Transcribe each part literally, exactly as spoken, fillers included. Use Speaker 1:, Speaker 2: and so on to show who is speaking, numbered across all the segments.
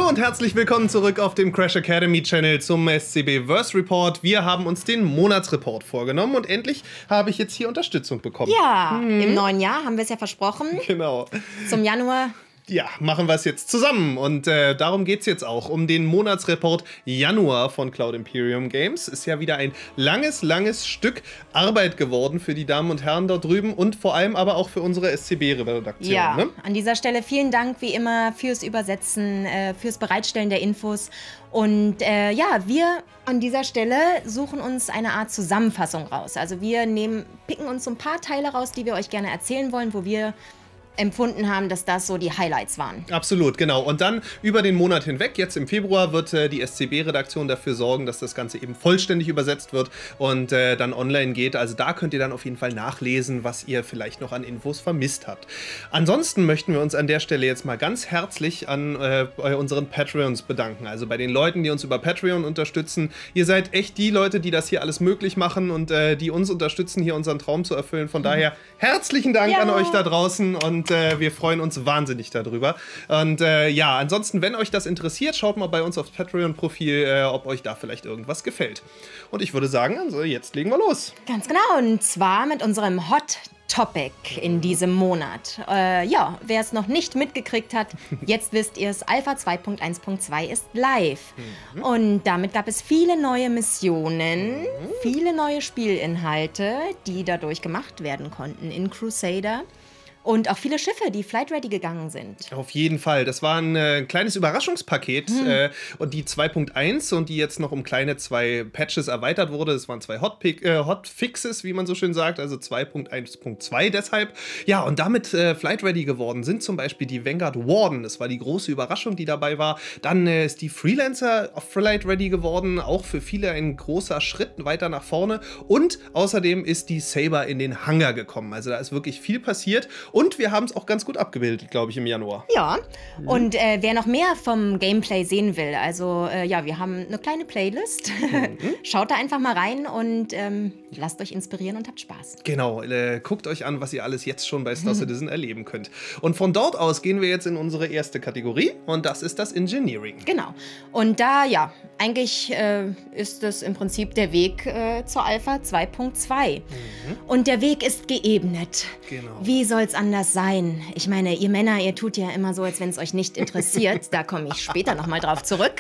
Speaker 1: Hallo und herzlich willkommen zurück auf dem Crash Academy Channel zum S C B Verse Report. Wir haben uns den Monatsreport vorgenommen und endlich habe ich jetzt hier Unterstützung bekommen.
Speaker 2: Ja, hm. im neuen Jahr haben wir es ja versprochen.
Speaker 1: Genau.
Speaker 2: Zum Januar.
Speaker 1: Ja, machen wir es jetzt zusammen und äh, darum geht es jetzt auch, um den Monatsreport Januar von Cloud Imperium Games. Ist ja wieder ein langes, langes Stück Arbeit geworden für die Damen und Herren dort drüben und vor allem aber auch für unsere S C B-Redaktion.
Speaker 2: Ja,
Speaker 1: ne?
Speaker 2: An dieser Stelle vielen Dank wie immer fürs Übersetzen, äh, fürs Bereitstellen der Infos und äh, ja, wir an dieser Stelle suchen uns eine Art Zusammenfassung raus. Also wir nehmen, picken uns so ein paar Teile raus, die wir euch gerne erzählen wollen, wo wir empfunden haben, dass das so die Highlights waren.
Speaker 1: Absolut, genau. Und dann über den Monat hinweg, jetzt im Februar, wird äh, die S C B-Redaktion dafür sorgen, dass das Ganze eben vollständig übersetzt wird und äh, dann online geht. Also da könnt ihr dann auf jeden Fall nachlesen, was ihr vielleicht noch an Infos vermisst habt. Ansonsten möchten wir uns an der Stelle jetzt mal ganz herzlich an äh, bei unseren Patreons bedanken. Also bei den Leuten, die uns über Patreon unterstützen. Ihr seid echt die Leute, die das hier alles möglich machen und äh, die uns unterstützen, hier unseren Traum zu erfüllen. Von daher herzlichen Dank
Speaker 2: ja.
Speaker 1: an euch da draußen und Und äh, wir freuen uns wahnsinnig darüber. Und äh, ja, ansonsten, wenn euch das interessiert, schaut mal bei uns aufs Patreon-Profil, äh, ob euch da vielleicht irgendwas gefällt. Und ich würde sagen, also jetzt legen wir los.
Speaker 2: Ganz genau, und zwar mit unserem Hot Topic in diesem Monat. Äh, ja, wer es noch nicht mitgekriegt hat, jetzt wisst ihr es, Alpha zwei Punkt eins Punkt zwei ist live. Mhm. Und damit gab es viele neue Missionen, mhm. viele neue Spielinhalte, die dadurch gemacht werden konnten in Crusader. Und auch viele Schiffe, die flight-ready gegangen sind.
Speaker 1: Auf jeden Fall. Das war ein äh, kleines Überraschungspaket. Hm. Äh, und die zwei Punkt eins und die jetzt noch um kleine zwei Patches erweitert wurde. Das waren zwei Hotpick, äh, Hotfixes, wie man so schön sagt. Also zwei Punkt eins Punkt zwei deshalb. Ja, und damit äh, flight-ready geworden sind zum Beispiel die Vanguard Warden. Das war die große Überraschung, die dabei war. Dann äh, ist die Freelancer flight-ready geworden. Auch für viele ein großer Schritt weiter nach vorne. Und außerdem ist die Saber in den Hangar gekommen. Also da ist wirklich viel passiert. Und wir haben es auch ganz gut abgebildet, glaube ich, im Januar.
Speaker 2: Ja, mhm. und äh, wer noch mehr vom Gameplay sehen will, also äh, ja, wir haben eine kleine Playlist. Mhm. Schaut da einfach mal rein und ähm, lasst euch inspirieren und habt Spaß.
Speaker 1: Genau, äh, guckt euch an, was ihr alles jetzt schon bei Star Citizen mhm. erleben könnt. Und von dort aus gehen wir jetzt in unsere erste Kategorie und das ist das Engineering.
Speaker 2: Genau. Und da, ja, eigentlich äh, ist das im Prinzip der Weg äh, zur Alpha zwei Punkt zwei. Mhm. Und der Weg ist geebnet.
Speaker 1: Genau.
Speaker 2: Wie soll es anders sein? Ich meine, ihr Männer, ihr tut ja immer so, als wenn es euch nicht interessiert. Da komme ich später nochmal drauf zurück.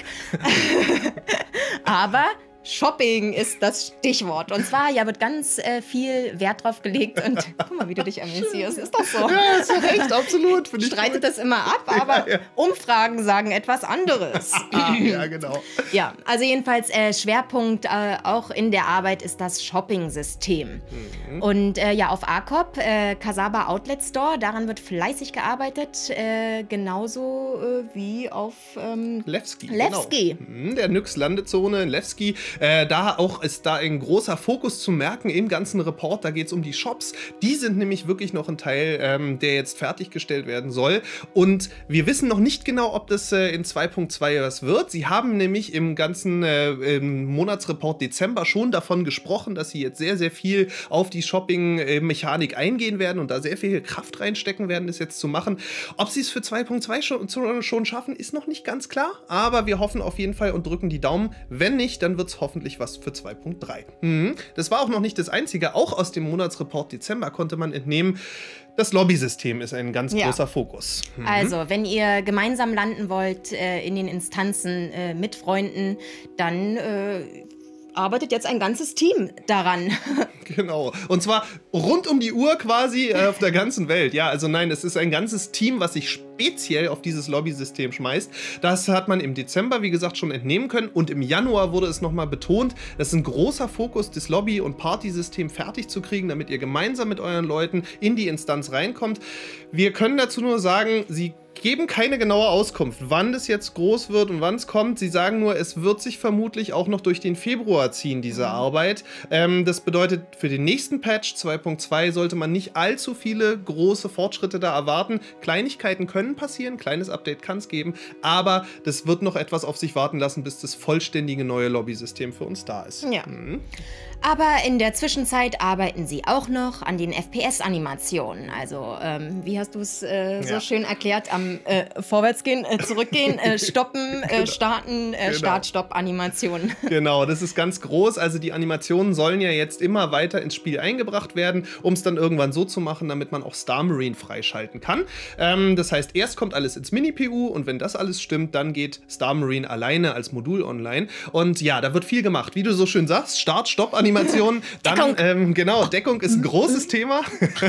Speaker 2: Aber Shopping ist das Stichwort. Und zwar, ja, wird ganz äh, viel Wert drauf gelegt. Und guck mal, wie du dich amüsierst. Ist doch so.
Speaker 1: Ja, hast du recht, absolut.
Speaker 2: Streitet das immer ab, aber ja, ja. Umfragen sagen etwas anderes.
Speaker 1: Ja, genau.
Speaker 2: Ja, also jedenfalls äh, Schwerpunkt äh, auch in der Arbeit ist das Shopping-System. Mhm. Und äh, ja, auf A C O P, äh, Kasaba Outlet Store, daran wird fleißig gearbeitet. Äh, genauso äh, wie auf ähm,
Speaker 1: Levski.
Speaker 2: Levski.
Speaker 1: Genau. Der Nyx-Landezone in Levski. Äh, da auch ist da ein großer Fokus zu merken im ganzen Report. Da geht es um die Shops. Die sind nämlich wirklich noch ein Teil, ähm, der jetzt fertiggestellt werden soll. Und wir wissen noch nicht genau, ob das äh, in zwei Punkt zwei was wird. Sie haben nämlich im ganzen äh, im Monatsreport Dezember schon davon gesprochen, dass sie jetzt sehr, sehr viel auf die Shopping-Mechanik eingehen werden und da sehr viel Kraft reinstecken werden, das jetzt zu machen. Ob sie es für zwei Punkt zwei schon, schon schaffen, ist noch nicht ganz klar. Aber wir hoffen auf jeden Fall und drücken die Daumen. Wenn nicht, dann wird es hoffentlich was für zwei Punkt drei. Mhm. Das war auch noch nicht das Einzige. Auch aus dem Monatsreport Dezember konnte man entnehmen, das Lobby-System ist ein ganz
Speaker 2: ja.
Speaker 1: großer Fokus. Mhm.
Speaker 2: Also, wenn ihr gemeinsam landen wollt äh, in den Instanzen äh, mit Freunden, dann äh, arbeitet jetzt ein ganzes Team daran.
Speaker 1: Genau. Und zwar rund um die Uhr quasi äh, auf der ganzen Welt. Ja, also nein, es ist ein ganzes Team, was sich speziell auf dieses Lobby-System schmeißt. Das hat man im Dezember, wie gesagt, schon entnehmen können. Und im Januar wurde es nochmal betont, das ist ein großer Fokus, das Lobby- und Party-System fertig zu kriegen, damit ihr gemeinsam mit euren Leuten in die Instanz reinkommt. Wir können dazu nur sagen, sie geben keine genaue Auskunft, wann das jetzt groß wird und wann es kommt. Sie sagen nur, es wird sich vermutlich auch noch durch den Februar ziehen, diese mhm. Arbeit. Ähm, das bedeutet, für den nächsten Patch zwei Punkt zwei sollte man nicht allzu viele große Fortschritte da erwarten. Kleinigkeiten können passieren, kleines Update kann es geben, aber das wird noch etwas auf sich warten lassen, bis das vollständige neue Lobby-System für uns da ist.
Speaker 2: Ja.
Speaker 1: Mhm.
Speaker 2: Aber in der Zwischenzeit arbeiten sie auch noch an den F P S-Animationen. Also, ähm, wie hast du es äh, so
Speaker 1: ja.
Speaker 2: schön erklärt? Am äh, Vorwärtsgehen, äh, zurückgehen, äh, stoppen, äh,
Speaker 1: genau.
Speaker 2: starten, äh,
Speaker 1: genau.
Speaker 2: Start-Stopp-Animationen.
Speaker 1: Genau, das ist ganz groß. Also die Animationen sollen ja jetzt immer weiter ins Spiel eingebracht werden, um es dann irgendwann so zu machen, damit man auch Star Marine freischalten kann. Ähm, das heißt, erst kommt alles ins Mini-P U und wenn das alles stimmt, dann geht Star Marine alleine als Modul online. Und ja, da wird viel gemacht. Wie du so schön sagst, Start, Stopp, Animationen. Dann, ähm, genau, Deckung ist ein großes Thema.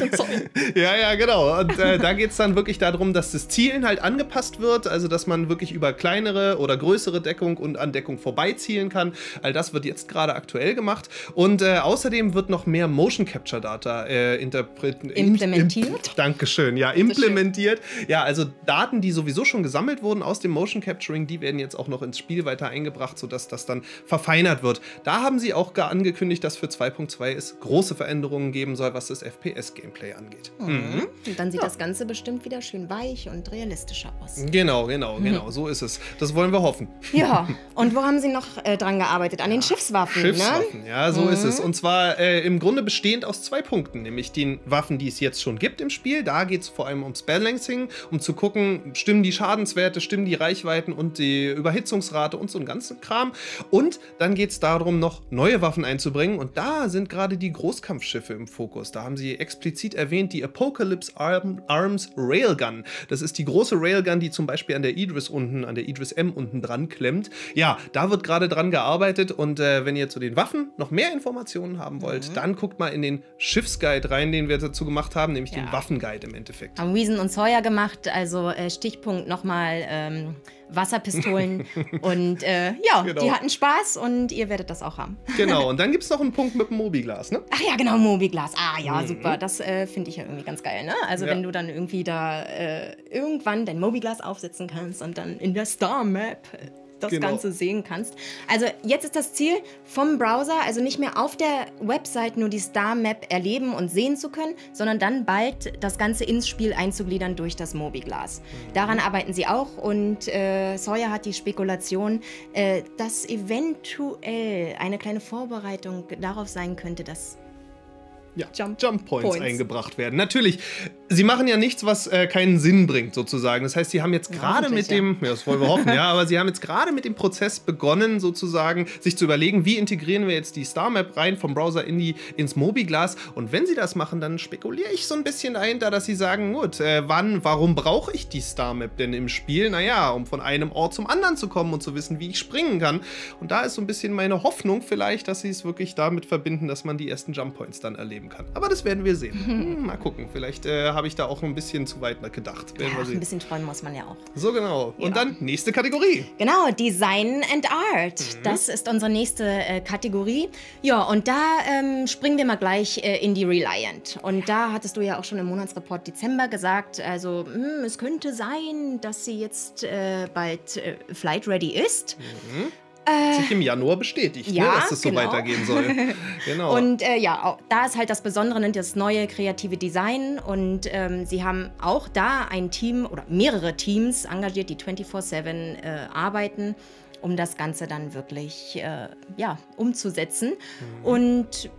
Speaker 1: ja, ja, genau. Und äh, da geht es dann wirklich darum, dass das Zielen halt angepasst wird, also dass man wirklich über kleinere oder größere Deckung und an Deckung vorbeizielen kann. All das wird jetzt gerade aktuell gemacht. Und äh, außerdem wird noch mehr Motion Capture Data äh,
Speaker 2: implementiert.
Speaker 1: Imp Dankeschön, ja, implementiert. Ja, also Daten, die sowieso schon gesammelt wurden aus dem Motion Capturing, die werden jetzt auch noch ins Spiel weiter eingebracht, sodass das dann verfeinert wird. Da haben sie auch gar angekündigt, dass für zwei Punkt zwei es große Veränderungen geben soll, was das F P S-Gameplay angeht.
Speaker 2: Mhm. Mhm. Und dann sieht ja. das Ganze bestimmt wieder schön weich und realistischer aus.
Speaker 1: Genau, genau, genau, mhm. so ist es. Das wollen wir hoffen.
Speaker 2: Ja, und wo haben sie noch äh, dran gearbeitet? An den Schiffswaffen,
Speaker 1: Schiffswaffen,
Speaker 2: ne?
Speaker 1: ja, so
Speaker 2: mhm.
Speaker 1: ist es. Und zwar äh, im Grunde bestehend aus zwei Punkten, nämlich den Waffen, die es jetzt schon gibt im Spiel. Da geht es vor allem ums Balancing, um zu gucken, stimmen die Schadenswerte, stimmen die Reichweiten und die Überhitzungsrate und so ein ganzen Kram. Und dann geht es darum, noch neue Waffen einzubringen. Und da sind gerade die Großkampfschiffe im Fokus. Da haben sie explizit erwähnt, die Apocalypse Arm, Arms Railgun. Das ist die große Railgun, die zum Beispiel an der Idris unten, an der Idris M unten dran klemmt. Ja, da wird gerade dran gearbeitet. Und äh, wenn ihr zu den Waffen noch mehr Informationen haben wollt, mhm. dann guckt mal in den Schiffsguide rein, den wir dazu gemacht haben, nämlich ja. den Waffenguide im Endeffekt.
Speaker 2: Haben Weason und Sawyer gemacht, also äh, Stichpunkt nochmal ähm, Wasserpistolen und äh, ja, genau. die hatten Spaß und ihr werdet das auch haben.
Speaker 1: Genau, und dann gibt es noch einen Punkt mit dem Mobiglas, ne?
Speaker 2: Ach ja, genau, Mobiglas. Ah ja, mhm. super, das äh, finde ich ja irgendwie ganz geil, ne? Also ja. wenn du dann irgendwie da äh, irgendwann dein Mobiglas aufsetzen kannst und dann in der Star Map das genau. Ganze sehen kannst. Also jetzt ist das Ziel vom Browser, also nicht mehr auf der Website nur die Star Map erleben und sehen zu können, sondern dann bald das Ganze ins Spiel einzugliedern durch das Mobiglas. Mhm. Daran arbeiten sie auch und äh, Sawyer hat die Spekulation, äh, dass eventuell eine kleine Vorbereitung darauf sein könnte, dass
Speaker 1: Ja, Jump, Jump Points, Points eingebracht werden. Natürlich, sie machen ja nichts, was äh, keinen Sinn bringt, sozusagen. Das heißt, sie haben jetzt gerade mit dem, ja, das wollen wir hoffen, ja, aber sie haben jetzt gerade mit dem Prozess begonnen, sozusagen, sich zu überlegen, wie integrieren wir jetzt die Star Map rein vom Browser in die, ins Mobiglas. Und wenn sie das machen, dann spekuliere ich so ein bisschen dahinter, dass sie sagen, gut, äh, wann, warum brauche ich die Star Map denn im Spiel? Naja, um von einem Ort zum anderen zu kommen und zu wissen, wie ich springen kann. Und da ist so ein bisschen meine Hoffnung vielleicht, dass sie es wirklich damit verbinden, dass man die ersten Jump Points dann erleben kann. Aber das werden wir sehen. Hm, mal gucken. Vielleicht äh, habe ich da auch ein bisschen zu weit gedacht.
Speaker 2: Werden ja, wir sehen. Ein bisschen träumen muss man ja auch.
Speaker 1: So genau. Und ja. dann nächste Kategorie.
Speaker 2: Genau, Design and Art. Mhm. Das ist unsere nächste äh, Kategorie. Ja, und da ähm, springen wir mal gleich äh, in die Reliant. Und da hattest du ja auch schon im Monatsreport Dezember gesagt, also mh, es könnte sein, dass sie jetzt äh, bald äh, flight ready ist.
Speaker 1: Mhm. Sich im Januar bestätigt,
Speaker 2: ja,
Speaker 1: ne, dass es so
Speaker 2: genau.
Speaker 1: weitergehen soll. Genau.
Speaker 2: Und äh, ja, auch, da ist halt das Besondere, ne, das neue kreative Design. Und ähm, sie haben auch da ein Team oder mehrere Teams engagiert, die vierundzwanzig sieben äh, arbeiten, um das Ganze dann wirklich äh, ja, umzusetzen. Mhm. Und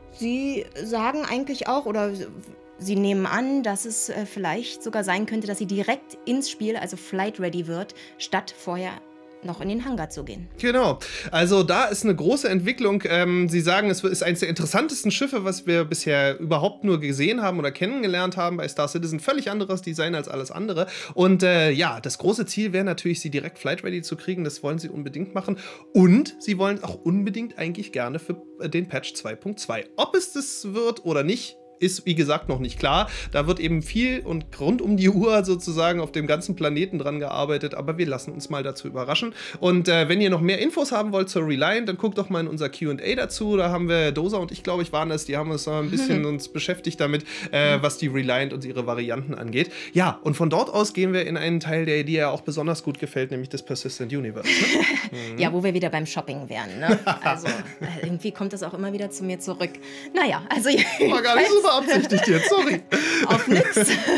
Speaker 2: sie sagen eigentlich auch, oder sie nehmen an, dass es äh, vielleicht sogar sein könnte, dass sie direkt ins Spiel, also flight ready wird, statt vorher noch in den Hangar zu gehen.
Speaker 1: Genau, also da ist eine große Entwicklung. Ähm, Sie sagen, es ist eines der interessantesten Schiffe, was wir bisher überhaupt nur gesehen haben oder kennengelernt haben bei Star Citizen. Völlig anderes Design als alles andere. Und äh, ja, das große Ziel wäre natürlich, sie direkt flight ready zu kriegen. Das wollen sie unbedingt machen. Und sie wollen auch unbedingt eigentlich gerne für den Patch zwei Punkt zwei. Ob es das wird oder nicht, ist, wie gesagt, noch nicht klar. Da wird eben viel und rund um die Uhr sozusagen auf dem ganzen Planeten dran gearbeitet, aber wir lassen uns mal dazu überraschen. Und äh, wenn ihr noch mehr Infos haben wollt zur Reliant, dann guckt doch mal in unser Q und A dazu. Da haben wir Dosa und ich, glaube ich, waren es, die haben uns ein bisschen uns beschäftigt damit, äh, was die Reliant und ihre Varianten angeht. Ja, und von dort aus gehen wir in einen Teil, der dir ja auch besonders gut gefällt, nämlich das Persistent Universe. Ne?
Speaker 2: Mhm. Ja, wo wir wieder beim Shopping wären. Ne? Also irgendwie kommt das auch immer wieder zu mir zurück. Naja, also
Speaker 1: war gar nicht so unbeabsichtigt jetzt, sorry.
Speaker 2: Auf nix.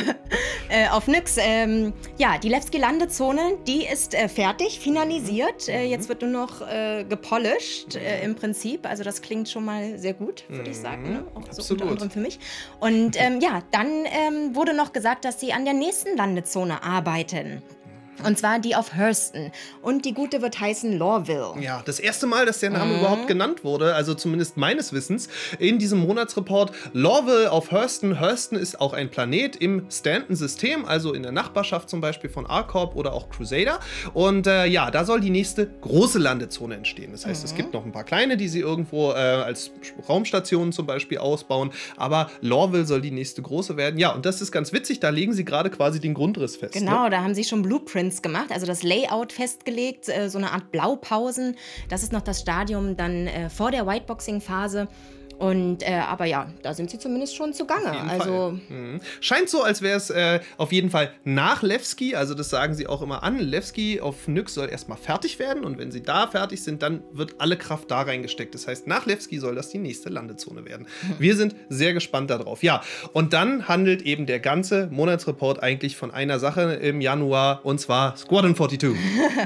Speaker 2: äh, auf nix. Ähm, ja, die Levski-Landezone, die ist äh, fertig, finalisiert. Äh, jetzt wird nur noch äh, gepolished äh, im Prinzip. Also das klingt schon mal sehr gut, würde ich sagen. Ne? Auch so unter anderem für mich. Und ähm, ja, dann ähm, wurde noch gesagt, dass sie an der nächsten Landezone arbeiten. Und zwar die auf Hurston. Und die gute wird heißen Lorville.
Speaker 1: Ja, das erste Mal, dass der Name mhm. überhaupt genannt wurde, also zumindest meines Wissens, in diesem Monatsreport. Lorville auf Hurston. Hurston ist auch ein Planet im Stanton-System, also in der Nachbarschaft zum Beispiel von ARCorp oder auch Crusader. Und äh, ja, da soll die nächste große Landezone entstehen. Das heißt, mhm. es gibt noch ein paar kleine, die sie irgendwo äh, als Raumstationen zum Beispiel ausbauen. Aber Lorville soll die nächste große werden. Ja, und das ist ganz witzig, da legen sie gerade quasi den Grundriss fest.
Speaker 2: Genau,
Speaker 1: ne?
Speaker 2: Da haben sie schon Blueprints gemacht, also das Layout festgelegt, äh, so eine Art Blaupausen. Das ist noch das Stadium dann äh, vor der Whiteboxing-Phase. Und, äh, aber ja, da sind sie zumindest schon zugange.
Speaker 1: Auf jeden
Speaker 2: also
Speaker 1: Fall. Mhm. Scheint so, als wäre es äh, auf jeden Fall nach Levski, also das sagen sie auch immer an, Levski auf Nyx soll erstmal fertig werden und wenn sie da fertig sind, dann wird alle Kraft da reingesteckt. Das heißt, nach Levski soll das die nächste Landezone werden. Mhm. Wir sind sehr gespannt darauf. Ja, und dann handelt eben der ganze Monatsreport eigentlich von einer Sache im Januar und zwar Squadron zweiundvierzig.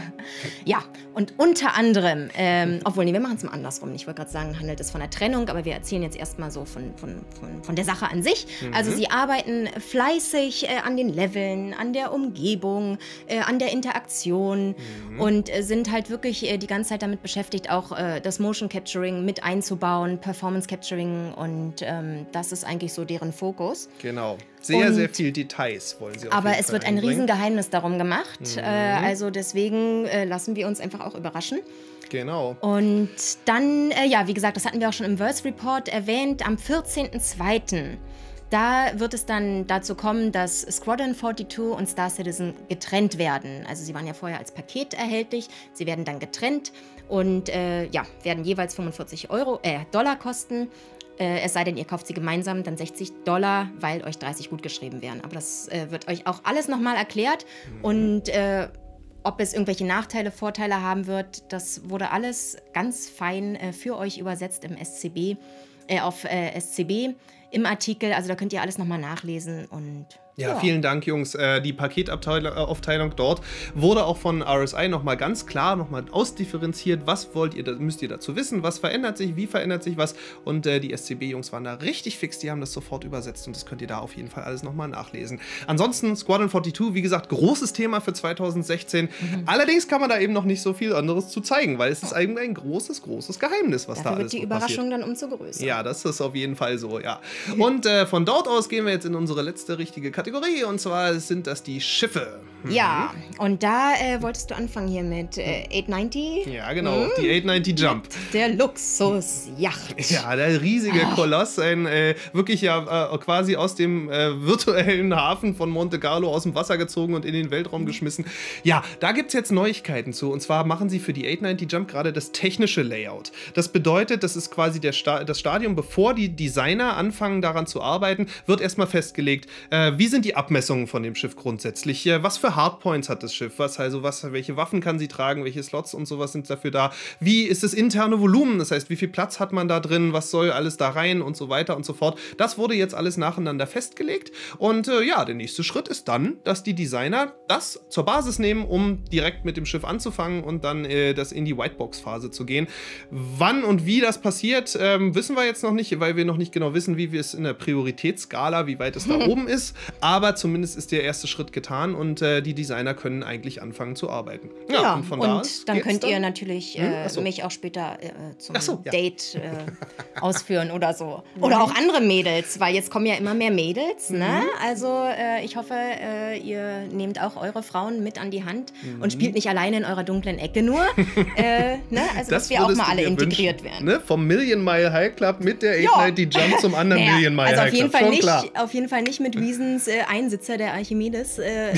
Speaker 2: Ja, und unter anderem, ähm, obwohl, nee, wir machen es mal andersrum. Ich wollte gerade sagen, handelt es von der Trennung, aber wir erzählen jetzt erstmal so von, von, von, von der Sache an sich. Mhm. Also sie arbeiten fleißig äh, an den Leveln, an der Umgebung, äh, an der Interaktion mhm. und äh, sind halt wirklich äh, die ganze Zeit damit beschäftigt, auch äh, das Motion Capturing mit einzubauen, Performance Capturing und ähm, das ist eigentlich so deren Fokus.
Speaker 1: Genau. Sehr,
Speaker 2: und,
Speaker 1: sehr viel Details wollen sie auf
Speaker 2: Aber
Speaker 1: jeden
Speaker 2: es
Speaker 1: Fall
Speaker 2: wird ein
Speaker 1: einbringen.
Speaker 2: Riesengeheimnis darum gemacht.
Speaker 1: Mhm.
Speaker 2: Äh, also deswegen äh, lassen wir uns einfach auch überraschen.
Speaker 1: Genau.
Speaker 2: Und dann, äh, ja, wie gesagt, das hatten wir auch schon im Verse Report erwähnt, am vierzehnten zweiten Da wird es dann dazu kommen, dass Squadron zweiundvierzig und Star Citizen getrennt werden. Also sie waren ja vorher als Paket erhältlich, sie werden dann getrennt und äh, ja, werden jeweils fünfundvierzig Euro, äh, Dollar kosten. Äh, es sei denn, ihr kauft sie gemeinsam, dann sechzig Dollar, weil euch dreißig gut geschrieben werden. Aber das äh, wird euch auch alles nochmal erklärt. Mhm. Und äh, ob es irgendwelche Nachteile, Vorteile haben wird, das wurde alles ganz fein äh, für euch übersetzt im S C B, äh, auf äh, S C B im Artikel. Also da könnt ihr alles nochmal nachlesen und
Speaker 1: Ja, ja, vielen Dank, Jungs. Äh, die Paketaufteilung dort wurde auch von R S I nochmal ganz klar nochmal ausdifferenziert. Was wollt ihr, müsst ihr dazu wissen? Was verändert sich? Wie verändert sich was? Und äh, die S C B-Jungs waren da richtig fix. Die haben das sofort übersetzt und das könnt ihr da auf jeden Fall alles nochmal nachlesen. Ansonsten Squadron zweiundvierzig, wie gesagt, großes Thema für zweitausendsechzehn. Mhm. Allerdings kann man da eben noch nicht so viel anderes zu zeigen, weil es ist eigentlich ein großes, großes Geheimnis, was
Speaker 2: Dafür
Speaker 1: da alles
Speaker 2: wird die
Speaker 1: so passiert.
Speaker 2: Überraschung dann umso größer.
Speaker 1: Ja, das ist auf jeden Fall so, ja. Und äh, von dort aus gehen wir jetzt in unsere letzte richtige Kategorie und zwar sind das die Schiffe. Mhm.
Speaker 2: Ja, und da äh, wolltest du anfangen hier mit äh, achthundertneunzig?
Speaker 1: Ja, genau, mhm. die achthundertneunzig Jump.
Speaker 2: Der Luxusjacht.
Speaker 1: Ja, der riesige Koloss, ein äh, wirklich ja äh, quasi aus dem äh, virtuellen Hafen von Monte Carlo aus dem Wasser gezogen und in den Weltraum geschmissen. Ja, da gibt es jetzt Neuigkeiten zu und zwar machen sie für die achthundertneunzig Jump gerade das technische Layout. Das bedeutet, das ist quasi der Sta das Stadium, bevor die Designer anfangen daran zu arbeiten, wird erstmal festgelegt, äh, wie sind die Abmessungen von dem Schiff grundsätzlich, äh, was für Hardpoints hat das Schiff, was, also was, welche Waffen kann sie tragen, welche Slots und sowas sind dafür da, wie ist das interne Volumen, das heißt, wie viel Platz hat man da drin, was soll alles da rein und so weiter und so fort. Das wurde jetzt alles nacheinander festgelegt und äh, ja, der nächste Schritt ist dann, dass die Designer das zur Basis nehmen, um direkt mit dem Schiff anzufangen und dann äh, das in die Whitebox-Phase zu gehen. Wann und wie das passiert, ähm, wissen wir jetzt noch nicht, weil wir noch nicht genau wissen, wie wir es in der Prioritätsskala, wie weit es da oben ist, aber zumindest ist der erste Schritt getan und äh, die Designer können eigentlich anfangen zu arbeiten.
Speaker 2: Ja, ja und, von und da dann könnt dann? ihr natürlich äh,
Speaker 1: hm? so.
Speaker 2: mich auch später äh, zum
Speaker 1: so, ja.
Speaker 2: Date äh, ausführen oder so. Oder auch andere Mädels, weil jetzt kommen ja immer mehr Mädels, mhm. ne? Also äh, ich hoffe, äh, ihr nehmt auch eure Frauen mit an die Hand mhm. und spielt nicht alleine in eurer dunklen Ecke nur. äh, ne? Also das dass wir auch mal alle integriert wünschen, werden.
Speaker 1: Ne? Vom Million Mile High Club mit der achthundertneunzig Jump zum anderen naja, Million Mile
Speaker 2: also
Speaker 1: High
Speaker 2: auf jeden
Speaker 1: Club.
Speaker 2: Fall
Speaker 1: nicht,
Speaker 2: auf jeden Fall nicht mit Wiesens äh, Einsitzer der Archimedes äh, und, äh,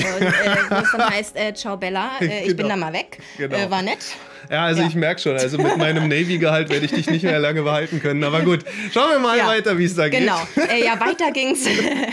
Speaker 2: wo es dann heißt, äh, ciao Bella, äh, ich
Speaker 1: Genau.
Speaker 2: bin da mal weg.
Speaker 1: Genau.
Speaker 2: Äh, war nett.
Speaker 1: Ja, also
Speaker 2: Ja.
Speaker 1: ich merke schon, also mit meinem Navy-Gehalt werde ich dich nicht mehr lange behalten können. Aber gut, schauen wir mal
Speaker 2: Ja.
Speaker 1: weiter, wie es da geht.
Speaker 2: Genau. Äh, ja, weiter ging's.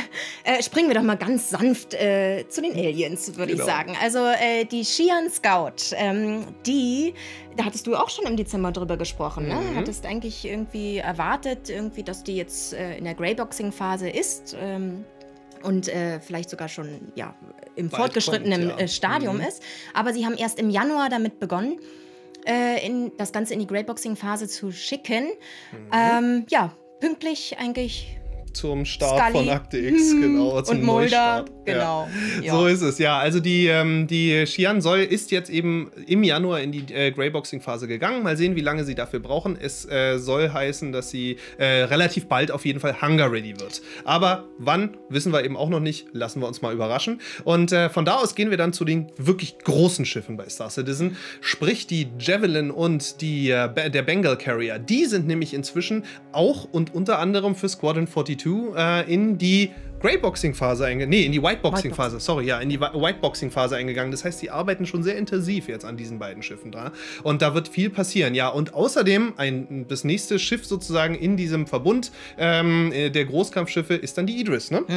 Speaker 2: äh, springen wir doch mal ganz sanft äh, zu den Aliens, würde
Speaker 1: Genau.
Speaker 2: ich sagen. Also äh, die Xi'an Scout, ähm, die, da hattest du auch schon im Dezember drüber gesprochen, ne?
Speaker 1: Mhm.
Speaker 2: Hattest eigentlich irgendwie erwartet, irgendwie, dass die jetzt äh, in der Greyboxing-Phase ist. Ähm, und äh, vielleicht sogar schon ja, im
Speaker 1: Bald
Speaker 2: fortgeschrittenen
Speaker 1: kommt, ja.
Speaker 2: äh, Stadium
Speaker 1: Mhm.
Speaker 2: ist. Aber sie haben erst im Januar damit begonnen, äh, in, das Ganze in die Greyboxing-Phase zu schicken.
Speaker 1: Mhm.
Speaker 2: Ähm, ja, pünktlich eigentlich
Speaker 1: Zum Start
Speaker 2: Scully.
Speaker 1: von Akte X, genau. Zum
Speaker 2: und Mulder.
Speaker 1: Neustart.
Speaker 2: Genau.
Speaker 1: Ja.
Speaker 2: Ja.
Speaker 1: So ist es, ja. Also die, ähm, die Xi'an Soll ist jetzt eben im Januar in die äh, Greyboxing-Phase gegangen. Mal sehen, wie lange sie dafür brauchen. Es äh, soll heißen, dass sie äh, relativ bald auf jeden Fall Hunger-ready wird. Aber wann, wissen wir eben auch noch nicht. Lassen wir uns mal überraschen. Und äh, von da aus gehen wir dann zu den wirklich großen Schiffen bei Star Citizen. Sprich die Javelin und die, äh, Ba- der Bengal Carrier. Die sind nämlich inzwischen auch und unter anderem für Squadron zweiundvierzig äh, in die Greyboxing-Phase eingegangen. Nee, in die Whiteboxing-Phase. Sorry, ja, in die Whi- Whiteboxing-Phase eingegangen. Das heißt, die arbeiten schon sehr intensiv jetzt an diesen beiden Schiffen da. Und da wird viel passieren. Ja, und außerdem ein, das nächste Schiff sozusagen in diesem Verbund ähm, äh, der Großkampfschiffe ist dann die Idris, ne?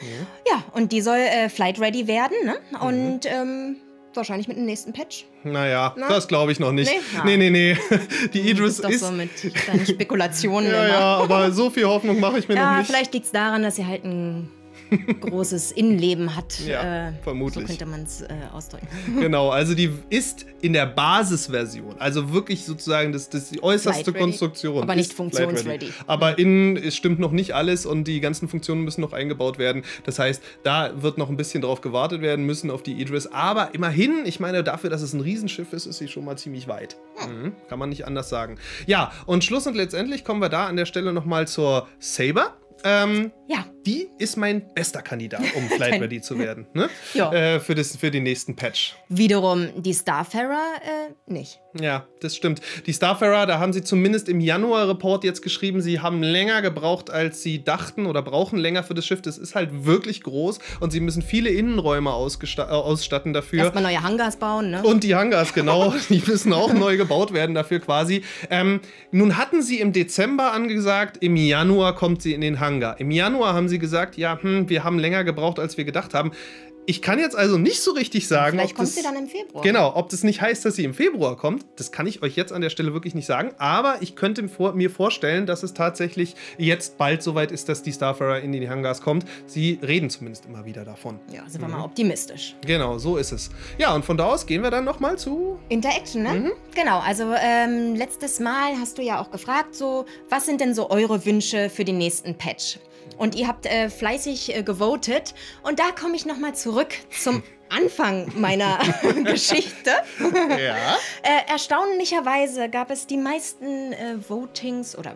Speaker 2: Ja, und die soll äh, flight ready werden, ne? Und ähm, wahrscheinlich mit dem nächsten Patch.
Speaker 1: Naja,
Speaker 2: Na?
Speaker 1: das glaube ich noch nicht.
Speaker 2: Nee? Ja.
Speaker 1: Nee, nee, nee. Die Idris
Speaker 2: Das ist
Speaker 1: ist.
Speaker 2: doch so mit deinen Spekulationen
Speaker 1: ja,
Speaker 2: immer.
Speaker 1: ja, aber so viel Hoffnung mache ich mir noch
Speaker 2: Ja,
Speaker 1: nicht.
Speaker 2: vielleicht liegt es daran, dass sie halt ein großes Innenleben hat.
Speaker 1: Ja,
Speaker 2: äh,
Speaker 1: vermutlich.
Speaker 2: So könnte man es äh, ausdrücken.
Speaker 1: Genau, also die ist in der Basisversion, also wirklich sozusagen das, das die äußerste
Speaker 2: Flight ready,
Speaker 1: Konstruktion.
Speaker 2: aber nicht
Speaker 1: ist
Speaker 2: funktionsready.
Speaker 1: flight ready. Aber innen es stimmt noch nicht alles und die ganzen Funktionen müssen noch eingebaut werden. Das heißt, da wird noch ein bisschen drauf gewartet werden müssen auf die Idris. Aber immerhin, ich meine, dafür, dass es ein Riesenschiff ist, ist sie schon mal ziemlich weit. Mhm, kann man nicht anders sagen. Ja, und Schluss und letztendlich kommen wir da an der Stelle nochmal zur Saber. Ähm,
Speaker 2: Ja.
Speaker 1: Die ist mein bester Kandidat, um Flight
Speaker 2: Dein-
Speaker 1: Ready zu werden. Ne?
Speaker 2: Ja.
Speaker 1: Äh, für, das, für den nächsten Patch.
Speaker 2: Wiederum die Starfarer äh, nicht.
Speaker 1: Ja, das stimmt. Die Starfarer, da haben sie zumindest im Januar-Report jetzt geschrieben, sie haben länger gebraucht, als sie dachten oder brauchen länger für das Schiff. Das ist halt wirklich groß und sie müssen viele Innenräume ausgesta- äh, ausstatten dafür.
Speaker 2: Erstmal neue Hangars bauen, ne?
Speaker 1: Und die Hangars, genau, die müssen auch neu gebaut werden dafür quasi. Ähm, nun hatten sie im Dezember angesagt, im Januar kommt sie in den Hangar. Im Januar haben sie gesagt, ja, hm, wir haben länger gebraucht, als wir gedacht haben. Ich kann jetzt also nicht so richtig sagen,
Speaker 2: Vielleicht
Speaker 1: ob
Speaker 2: kommt
Speaker 1: das,
Speaker 2: sie dann im Februar.
Speaker 1: Genau, ob das nicht heißt, dass sie im Februar kommt, das kann ich euch jetzt an der Stelle wirklich nicht sagen. Aber ich könnte mir vor- mir vorstellen, dass es tatsächlich jetzt bald soweit ist, dass die Starfarer in die Hangars kommt. Sie reden zumindest immer wieder davon.
Speaker 2: Ja, sind wir mal optimistisch.
Speaker 1: Genau, so ist es. Ja, und von da aus gehen wir dann nochmal zu...
Speaker 2: Interaction, ne?
Speaker 1: Mhm.
Speaker 2: Genau, also ähm, letztes Mal hast du ja auch gefragt, so, was sind denn so eure Wünsche für den nächsten Patch? Und ihr habt äh, fleißig äh, gewotet. Und da komme ich nochmal zurück zum Anfang meiner Geschichte.
Speaker 1: Ja.
Speaker 2: Äh, erstaunlicherweise gab es die meisten äh, Votings oder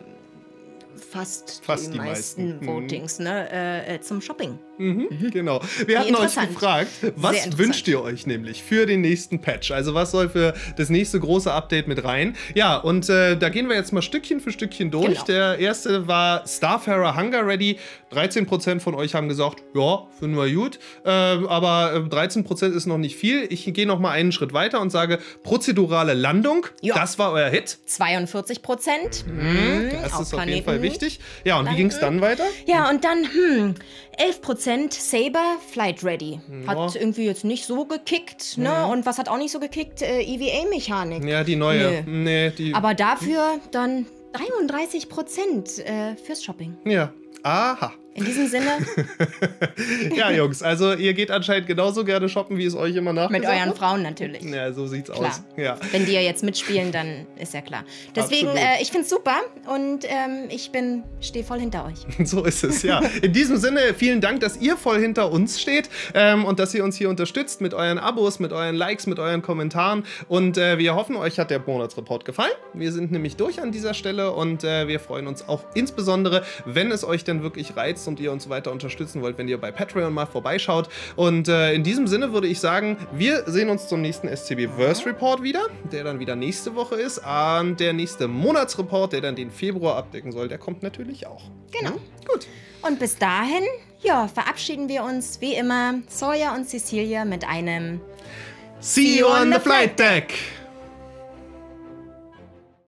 Speaker 2: fast,
Speaker 1: Fast
Speaker 2: die,
Speaker 1: die
Speaker 2: meisten,
Speaker 1: meisten. Mhm.
Speaker 2: Votings ne, äh, äh, zum Shopping.
Speaker 1: Mhm, genau. Wir
Speaker 2: Wie
Speaker 1: hatten euch
Speaker 2: interessant.
Speaker 1: gefragt,
Speaker 2: Sehr
Speaker 1: was
Speaker 2: interessant.
Speaker 1: wünscht ihr euch nämlich für den nächsten Patch? Also was soll für das nächste große Update mit rein? Ja, und äh, da gehen wir jetzt mal Stückchen für Stückchen durch.
Speaker 2: Genau.
Speaker 1: Der erste war Starfarer Hunger Ready. dreizehn Prozent von euch haben gesagt, ja, finden wir gut. Äh, aber äh, dreizehn Prozent ist noch nicht viel. Ich gehe noch mal einen Schritt weiter und sage, prozedurale Landung.
Speaker 2: Ja.
Speaker 1: Das war euer Hit.
Speaker 2: zweiundvierzig Prozent.
Speaker 1: Mhm, das ist auf jeden Fall wichtig. Ja, und wie
Speaker 2: landen.
Speaker 1: ging es dann weiter?
Speaker 2: Ja, und dann, hm, elf Prozent Saber Flight Ready. Hat
Speaker 1: Ja.
Speaker 2: irgendwie jetzt nicht so gekickt, ne? Und was hat auch nicht so gekickt? Äh, E V A-Mechanik.
Speaker 1: Ja, die neue.
Speaker 2: Nö.
Speaker 1: Nee, die.
Speaker 2: Aber dafür dann dreiunddreißig Prozent äh, fürs Shopping.
Speaker 1: ja. Aha.
Speaker 2: In diesem Sinne,
Speaker 1: Ja, Jungs, also ihr geht anscheinend genauso gerne shoppen, wie es euch immer nachgesagt
Speaker 2: mit euren
Speaker 1: wird.
Speaker 2: Frauen natürlich.
Speaker 1: Ja, so sieht's
Speaker 2: Klar.
Speaker 1: aus. Ja.
Speaker 2: Wenn die ja jetzt mitspielen, dann ist ja klar. Deswegen,
Speaker 1: Absolut.
Speaker 2: äh, ich find's super und ähm, ich bin, stehe voll hinter euch.
Speaker 1: So ist es, ja. In diesem Sinne, vielen Dank, dass ihr voll hinter uns steht ähm, und dass ihr uns hier unterstützt mit euren Abos, mit euren Likes, mit euren Kommentaren. Und äh, wir hoffen, euch hat der Monatsreport gefallen. Wir sind nämlich durch an dieser Stelle und äh, wir freuen uns auch insbesondere, wenn es euch denn wirklich reizt und ihr uns weiter unterstützen wollt, wenn ihr bei Patreon mal vorbeischaut. Und äh, in diesem Sinne würde ich sagen, wir sehen uns zum nächsten S C B-Verse Report wieder, der dann wieder nächste Woche ist. Und der nächste Monatsreport, der dann den Februar abdecken soll, der kommt natürlich auch.
Speaker 2: Genau.
Speaker 1: Hm? Gut.
Speaker 2: Und bis dahin, ja, verabschieden wir uns wie immer, Sawyer und Cecilia, mit einem
Speaker 1: See you on the flight deck!